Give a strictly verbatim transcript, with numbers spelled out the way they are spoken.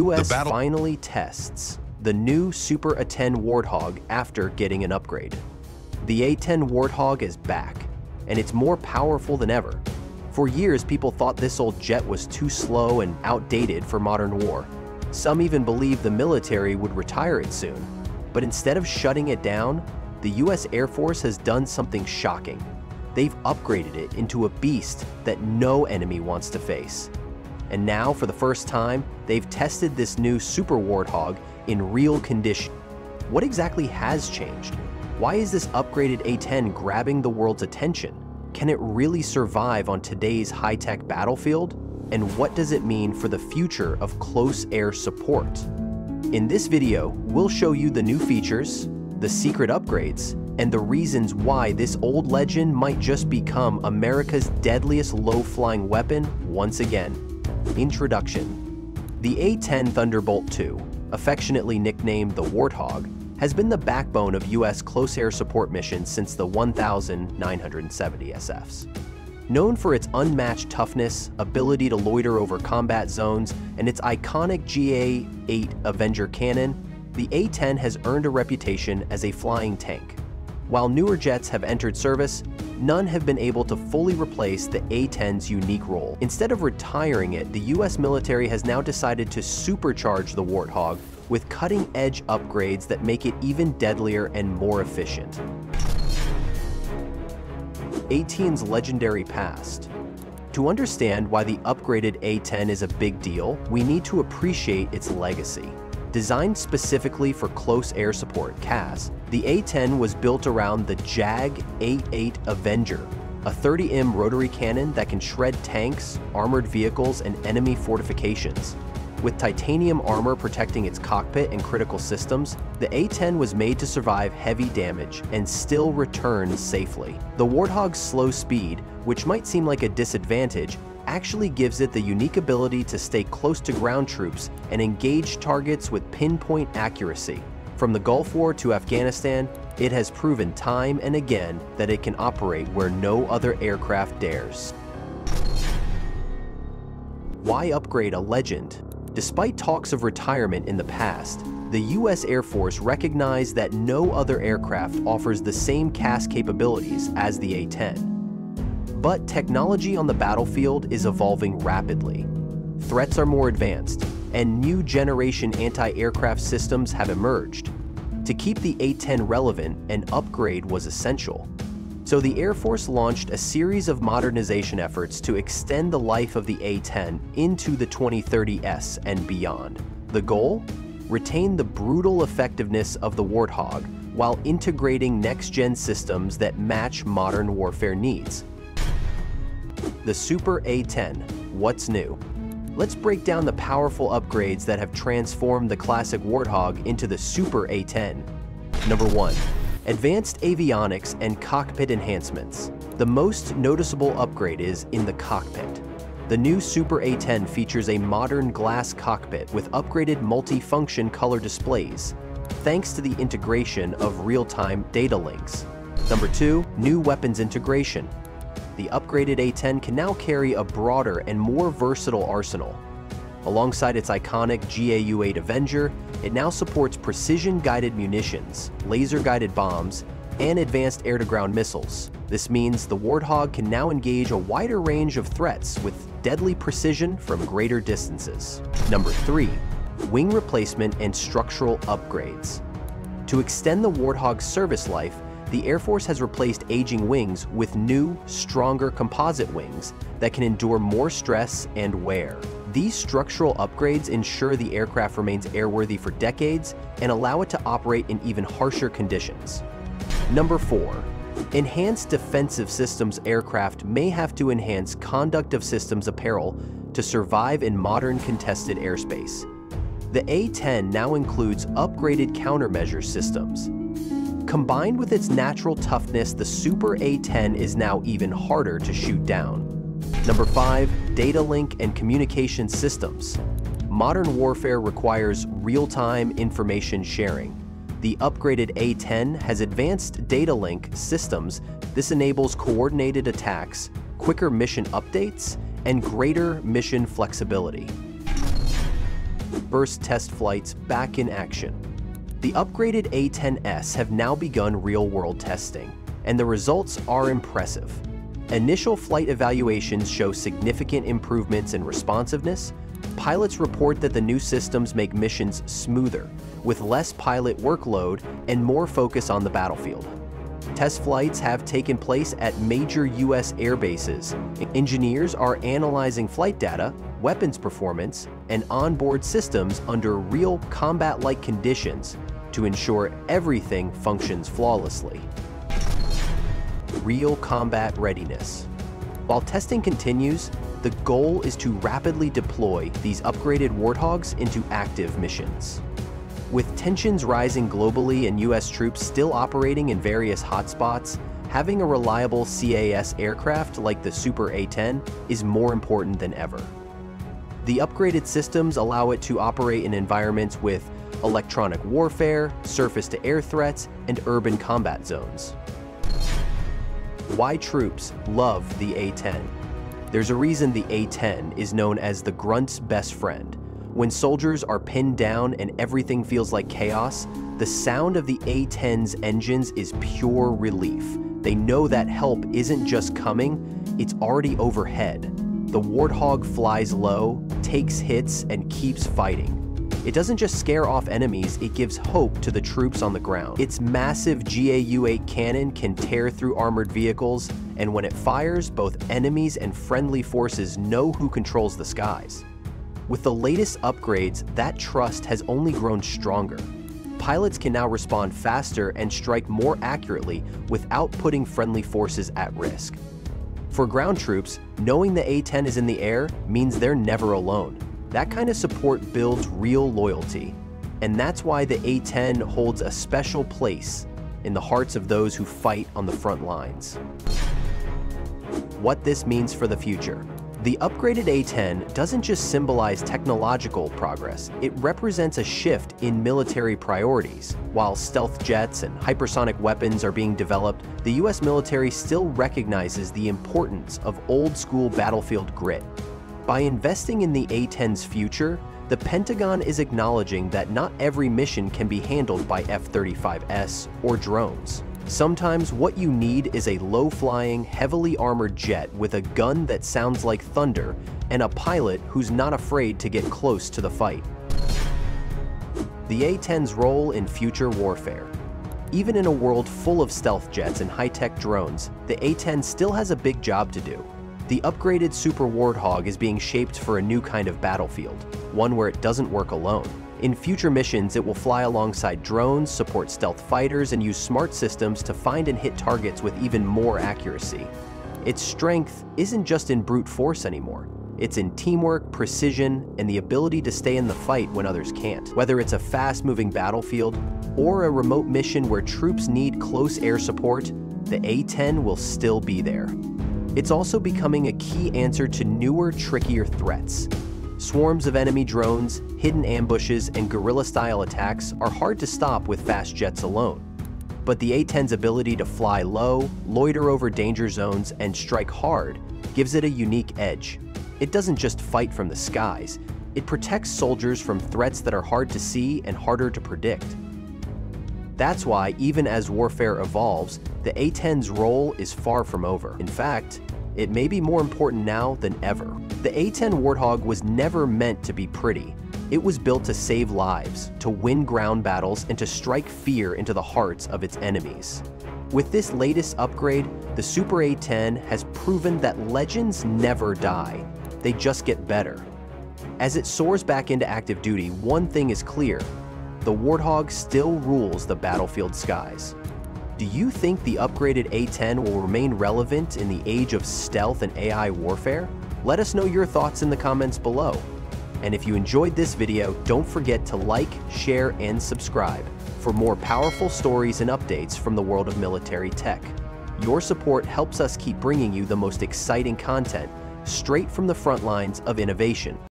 U S battle- finally tests the new Super A ten Warthog after getting an upgrade. The A ten Warthog is back, and it's more powerful than ever. For years, people thought this old jet was too slow and outdated for modern war. Some even believed the military would retire it soon. But instead of shutting it down, the U S Air Force has done something shocking. They've upgraded it into a beast that no enemy wants to face. And now, for the first time, they've tested this new Super Warthog in real condition. What exactly has changed? Why is this upgraded A ten grabbing the world's attention? Can it really survive on today's high-tech battlefield? And what does it mean for the future of close air support? In this video, we'll show you the new features, the secret upgrades, and the reasons why this old legend might just become America's deadliest low-flying weapon once again. Introduction. The A ten Thunderbolt two, affectionately nicknamed the Warthog, has been the backbone of U S close air support missions since the nineteen seventy S Fs. Known for its unmatched toughness, ability to loiter over combat zones, and its iconic G A eight Avenger cannon, the A ten has earned a reputation as a flying tank. While newer jets have entered service, none have been able to fully replace the A ten's unique role. Instead of retiring it, the U S military has now decided to supercharge the Warthog with cutting-edge upgrades that make it even deadlier and more efficient. A ten's legendary past. To understand why the upgraded A ten is a big deal, we need to appreciate its legacy. Designed specifically for close air support C A S, the A ten was built around the G A U eight eight Avenger, a thirty millimeter rotary cannon that can shred tanks, armored vehicles, and enemy fortifications. With titanium armor protecting its cockpit and critical systems, the A ten was made to survive heavy damage and still return safely. The Warthog's slow speed, which might seem like a disadvantage, actually gives it the unique ability to stay close to ground troops and engage targets with pinpoint accuracy. From the Gulf War to Afghanistan, it has proven time and again that it can operate where no other aircraft dares. Why upgrade a legend? Despite talks of retirement in the past, the U S Air Force recognized that no other aircraft offers the same C A S capabilities as the A ten. But technology on the battlefield is evolving rapidly. Threats are more advanced, and new generation anti-aircraft systems have emerged. To keep the A ten relevant, an upgrade was essential. So the Air Force launched a series of modernization efforts to extend the life of the A ten into the twenty thirty S and beyond. The goal? Retain the brutal effectiveness of the Warthog while integrating next-gen systems that match modern warfare needs. The Super A ten, what's new? Let's break down the powerful upgrades that have transformed the classic Warthog into the Super A ten. Number one. Advanced avionics and cockpit enhancements. The most noticeable upgrade is in the cockpit. The new Super A ten features a modern glass cockpit with upgraded multi-function color displays, thanks to the integration of real-time data links. Number two, new weapons integration. The upgraded A ten can now carry a broader and more versatile arsenal. Alongside its iconic G A U eight Avenger, it now supports precision-guided munitions, laser-guided bombs, and advanced air-to-ground missiles. This means the Warthog can now engage a wider range of threats with deadly precision from greater distances. Number three, wing replacement and structural upgrades. To extend the Warthog's service life, the Air Force has replaced aging wings with new, stronger composite wings that can endure more stress and wear. These structural upgrades ensure the aircraft remains airworthy for decades and allow it to operate in even harsher conditions. Number four, enhanced defensive systems. Aircraft may have to enhance conduct of systems apparel to survive in modern contested airspace. The A ten now includes upgraded countermeasure systems. Combined with its natural toughness, the Super A ten is now even harder to shoot down. Number five, data link and communication systems. Modern warfare requires real-time information sharing. The upgraded A ten has advanced data link systems. This enables coordinated attacks, quicker mission updates, and greater mission flexibility. burst test flights back in action. The upgraded A ten S have now begun real-world testing, and the results are impressive. Initial flight evaluations show significant improvements in responsiveness. Pilots report that the new systems make missions smoother, with less pilot workload and more focus on the battlefield. Test flights have taken place at major U S air bases. Engineers are analyzing flight data, weapons performance, and onboard systems under real combat-like conditions to ensure everything functions flawlessly. Real combat readiness. While testing continues, the goal is to rapidly deploy these upgraded Warthogs into active missions. With tensions rising globally and U S troops still operating in various hotspots, having a reliable C A S aircraft like the Super A ten is more important than ever. The upgraded systems allow it to operate in environments with electronic warfare, surface-to-air threats, and urban combat zones. Why troops love the A ten. There's a reason the A ten is known as the grunt's best friend. When soldiers are pinned down and everything feels like chaos, the sound of the A ten's engines is pure relief. They know that help isn't just coming, it's already overhead. The Warthog flies low, takes hits, and keeps fighting. It doesn't just scare off enemies, it gives hope to the troops on the ground. Its massive G A U eight cannon can tear through armored vehicles, and when it fires, both enemies and friendly forces know who controls the skies. With the latest upgrades, that trust has only grown stronger. Pilots can now respond faster and strike more accurately without putting friendly forces at risk. For ground troops, knowing the A ten is in the air means they're never alone. That kind of support builds real loyalty, and that's why the A ten holds a special place in the hearts of those who fight on the front lines. What this means for the future. The upgraded A ten doesn't just symbolize technological progress, it represents a shift in military priorities. While stealth jets and hypersonic weapons are being developed, the U S military still recognizes the importance of old-school battlefield grit. By investing in the A ten's future, the Pentagon is acknowledging that not every mission can be handled by F thirty-five S or drones. Sometimes what you need is a low-flying, heavily armored jet with a gun that sounds like thunder and a pilot who's not afraid to get close to the fight. The A ten's role in future warfare. Even in a world full of stealth jets and high-tech drones, the A ten still has a big job to do. The upgraded Super Warthog is being shaped for a new kind of battlefield, one where it doesn't work alone. In future missions, it will fly alongside drones, support stealth fighters, and use smart systems to find and hit targets with even more accuracy. Its strength isn't just in brute force anymore. It's in teamwork, precision, and the ability to stay in the fight when others can't. Whether it's a fast-moving battlefield or a remote mission where troops need close air support, the A ten will still be there. It's also becoming a key answer to newer, trickier threats. Swarms of enemy drones, hidden ambushes, and guerrilla-style attacks are hard to stop with fast jets alone. But the A ten's ability to fly low, loiter over danger zones, and strike hard gives it a unique edge. It doesn't just fight from the skies, it protects soldiers from threats that are hard to see and harder to predict. That's why, even as warfare evolves, the A ten's role is far from over. In fact, it may be more important now than ever. The A ten Warthog was never meant to be pretty. It was built to save lives, to win ground battles, and to strike fear into the hearts of its enemies. With this latest upgrade, the Super A ten has proven that legends never die. They just get better. As it soars back into active duty, one thing is clear. The Warthog still rules the battlefield skies. Do you think the upgraded A ten will remain relevant in the age of stealth and A I warfare? Let us know your thoughts in the comments below. And if you enjoyed this video, don't forget to like, share, and subscribe for more powerful stories and updates from the world of military tech. Your support helps us keep bringing you the most exciting content straight from the front lines of innovation.